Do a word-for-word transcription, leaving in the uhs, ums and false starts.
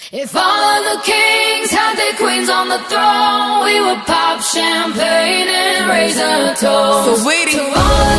If all of the kings had their queens on the throne, we would pop champagne and raise a toast. So waiting to all